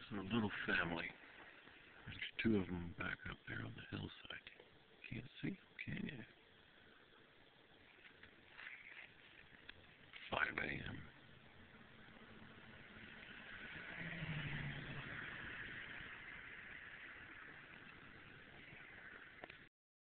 a little family. There's two of them back up there on the hillside. Can't see them, can you? 5 a.m.